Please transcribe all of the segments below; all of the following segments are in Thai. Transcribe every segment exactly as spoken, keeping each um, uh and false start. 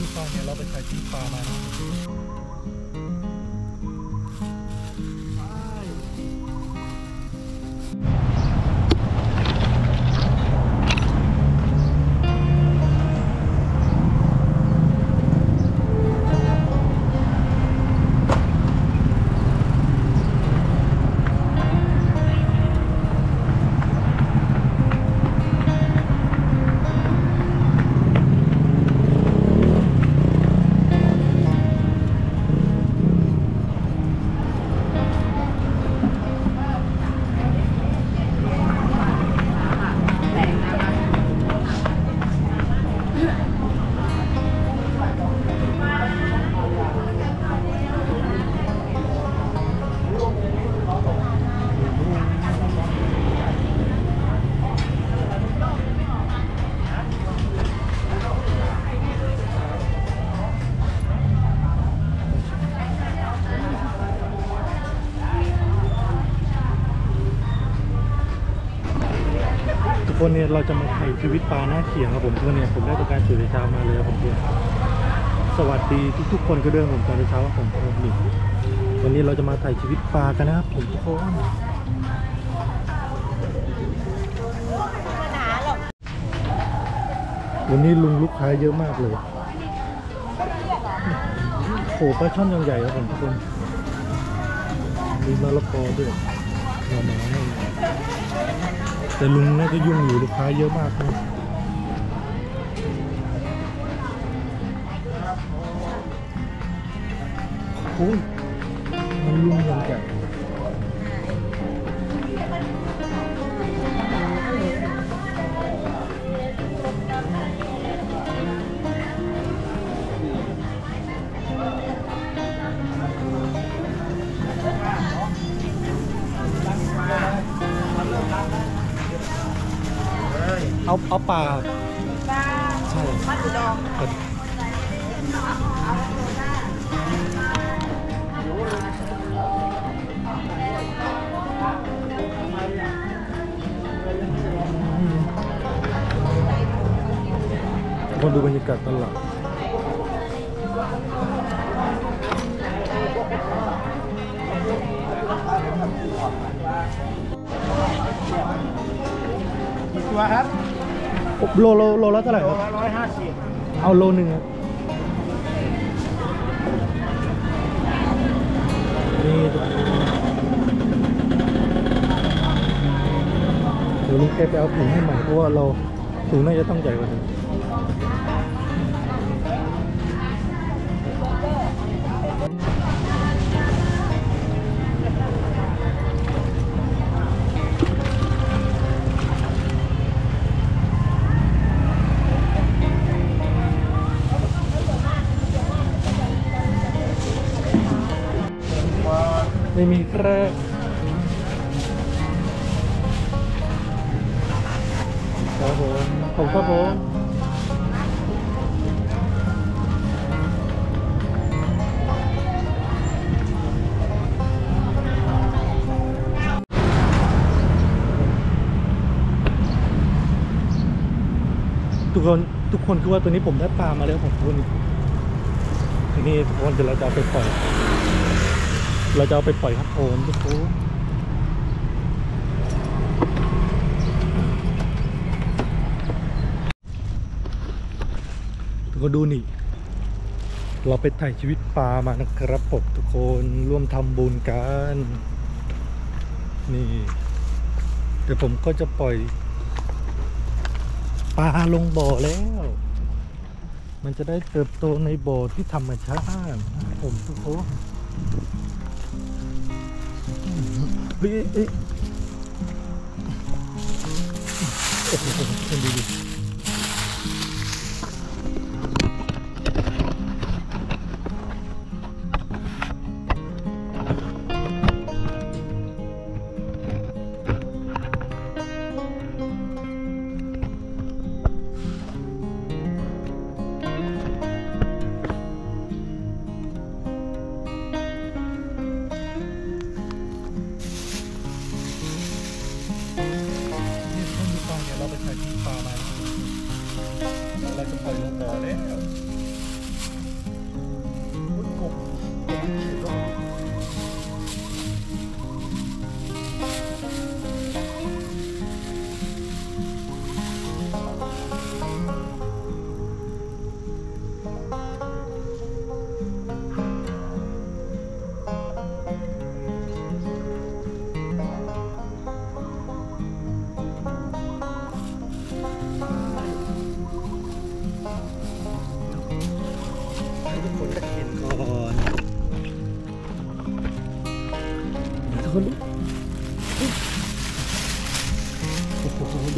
ปลาเนี่ยเราไปถ่ายชีวิตปลามาคนเนี่ยเราจะมาถ่ายชีวิตปลาหน้าเขียงครับผมเพื่อนเนี่ยผมได้ประกาศสื่อเช้ามาเลยครับผมเพื่อนสวัสดีทุกๆคนก็เดินผมตอนเช้าผมผมนี่วันนี้เราจะมาถ่ายชีวิตปลากันนะครับผมทุกคนวันนี้ลุงลูกค้าเยอะมากเลยโหปลาช่อนยังใหญ่ครับผมทุกคนมีมะละกอด้วยหน่อไม้แต่ลุงน่าจะยุ่งอยู่ลูกค้าเยอะมากเลยโอ้ยมันลุงยังแก่เอาเอาปลาปลาใช่ปลาจุดองคนดูบรรยากาศตลาดกี่ตัวครับโลโลโลละเท่าไหร่ครับร้อยห้าสิบเอาโลหนึ่งครับนี่เดี๋ยวลุงแกไปเอาถุงให้ใหม่เพราะว่าเราถุงน่าจะต้องใหญ่กว่านี้ไม่มีแคร่ครับผมผมครับผมทุกคนทุกคนคือว่าตัวนี้ผมได้ปลามาแล้วของคุณทีนี้ทุกคนเดี๋ยวเราจะเอาไปปล่อยเราจะเอาไปปล่อยครับผมทุกคนทุกคนดูนี่เราไปถ่ายชีวิตปลามานะครับผมทุกคนร่วมทำบุญกันนี่เดี๋ยวผมก็จะปล่อยปลาลงบ่อแล้วมันจะได้เติบโตในบ่อที่ธรรมชาติผมทุกคนเฮ้ยเอ๊ะโอ้โหคนดีๆ เราไปถ่ายที่ปลามาเราจะปล่อยลงบ่อแล้ว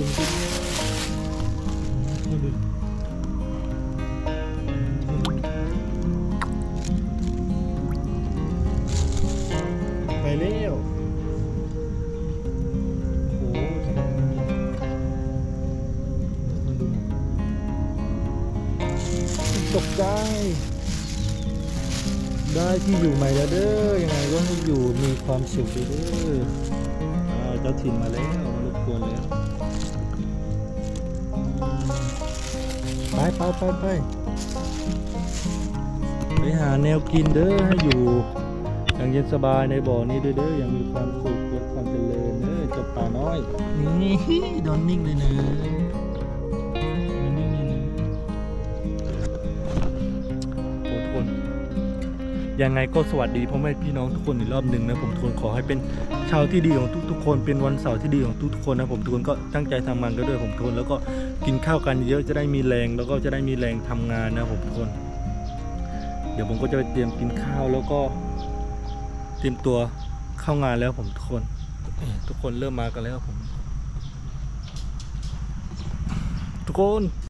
ดึงขึ้นมาดึงไปเร็วโอ้มาดูตกใจได้ที่อยู่ใหม่แล้วเด้อยังไงก็ให้อยู่มีความสุขเด้ออ่าเจ้าถิ่นมาแล้วมารบกวนแล้วไปไปไปไปไปหาแนวกินเด้อให้อยู่อย่างเย็นสบายในบ่อนี้เด้อเด้อยังมีความสุขและความเจริญเด้อเจ้าป่าน้อยนี่ดอนนิ่งเลยนะนิ่งเลยนะโอ้ทุกคนยังไงก็สวัสดีพ่อแม่พี่น้องทุกคนอีกรอบหนึ่งนะผมทุกคนขอให้เป็นเช้าที่ดีของทุกๆคนเป็นวันเสาร์ที่ดีของทุกๆคนนะผมทุกคนก็ตั้งใจทำงานกันด้วยผมทุกคนแล้วก็กินข้าวกันเยอะจะได้มีแรงแล้วก็จะได้มีแรงทำงานนะผมทุกคนเดี๋ยวผมก็จะไปเตรียมกินข้าวแล้วก็เตรียมตัวเข้างานแล้วผมทุกคนทุกคนเริ่มมากันแล้วผมทุกคน